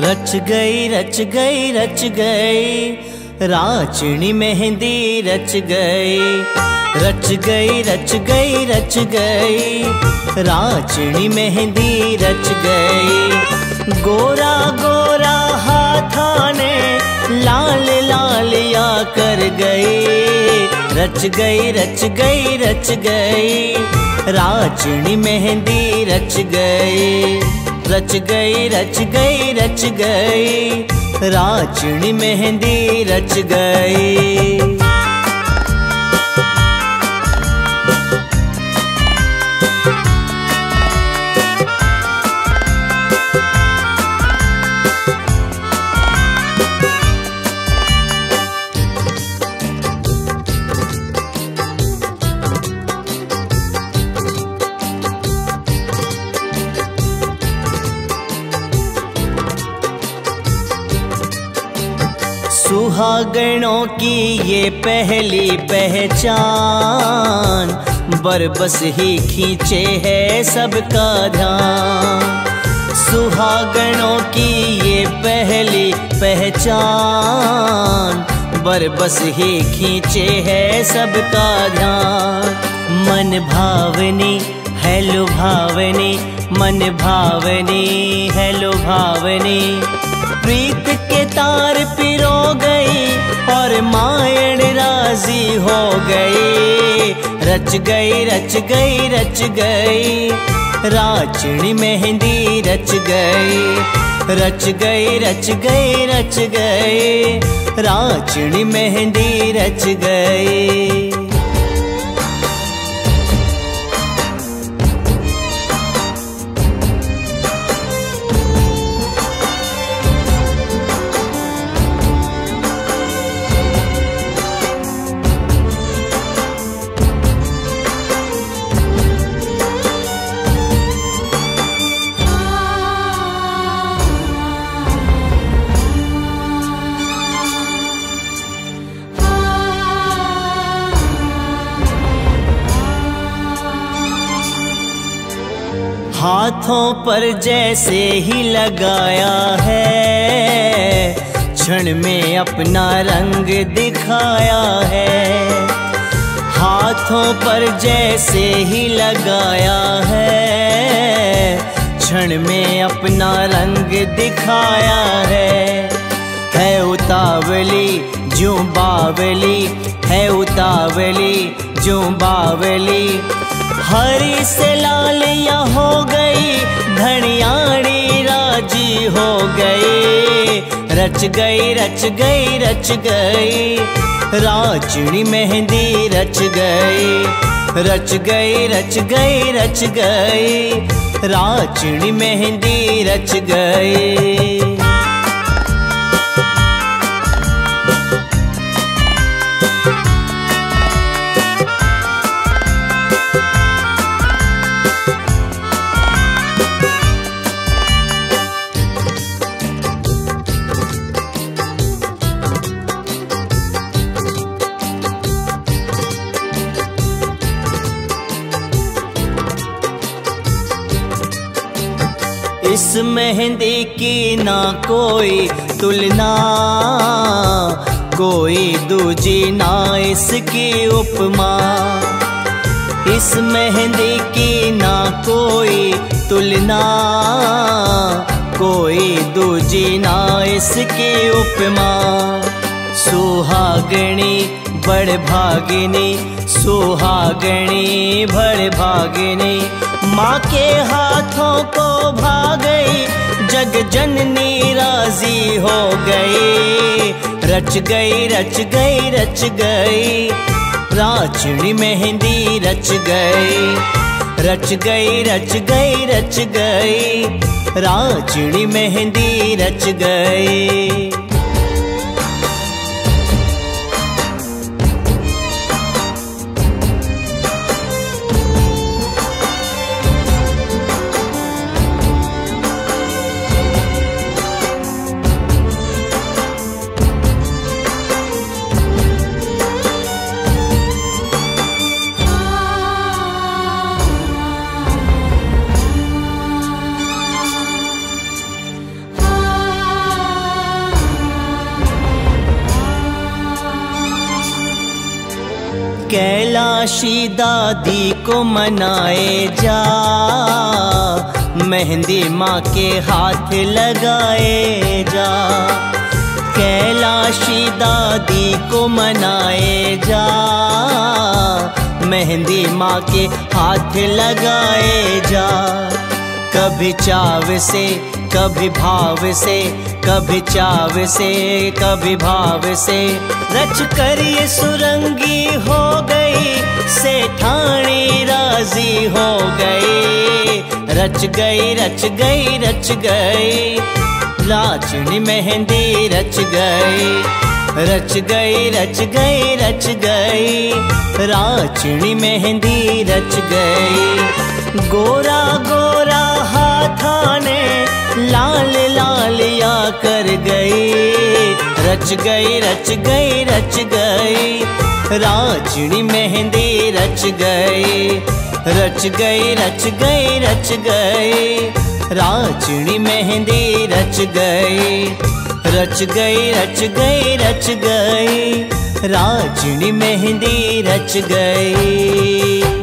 रच गई रच गई रच गई राचनी मेहंदी रच गई। रच गई रच गई रच गई राचनी मेहंदी रच गई। गोरा गोरा हाथाने लाल लालिया कर गई। रच गई रच गई रच गई राचनी मेहंदी रच गई। रच गई रच गई रच गई राचनी मेहंदी रच गई। सुहागणों की ये पहली पहचान, बरबस ही खींचे है सबका ध्यान। सुहागणों की ये पहली पहचान, बरबस ही खींचे है सबका ध्यान। मन भावनी है लुभावनी, मन भावनी है लुभावनी। प्रीत के तार पिरो गई और मायण राजी हो गई। रच गई रच गई रच गई राचनी मेहंदी रच गई। रच गई रच गई रच गई राचनी मेहंदी रच गई। हाथों पर जैसे ही लगाया है, क्षण में अपना रंग दिखाया है। हाथों पर जैसे ही लगाया है, क्षण में अपना रंग दिखाया है उतावली जो बावली, है उतावली जो बावली। हरी से लालिया हो गई, धनियाणी राजी हो गई। रच गई रच गई रच गई राचनी मेहंदी रच गई। रच गई रच गई रच गई राचनी मेहंदी रच गई। इस मेहंदी की ना कोई तुलना, कोई दूजी ना इसकी उपमा। इस मेहंदी की ना कोई तुलना, कोई दूजी ना इसकी उपमा। सुहागणी बड़ भागिनी, सुहागणी बड़ भागिनी। माँ के हाथों को भा गई, जग जननी राजी हो गई। रच गई रच गई रच गई राचनी मेहंदी रच गई। रच गई रच गई रच गई राचनी मेहंदी रच गई। कैलाशी दादी को मनाए जा, मेहंदी माँ के हाथ लगाए जा। कैलाशी दादी को मनाए जा, मेहंदी माँ के हाथ लगाए जा। कभी चाव से कभी भाव से, कभी चाव से कभी भाव से, रच कर ये सुरंगी हो गई, सेठानी राजी हो गई। रच गई रच गई रच गई, लाचनी मेहंदी रच गई। रच गई रच गई रच गई, राचनी मेहंदी रच गई। गोरा गोरा हाथा ने लाल लालिया कर गई। रच गई रच गई रच गई, राचनी मेहंदी रच गई। रच गई रच गई रच गई, राचनी मेहंदी रच गई। रच गई रच गई रच गई, राचनी मेहंदी रच गई।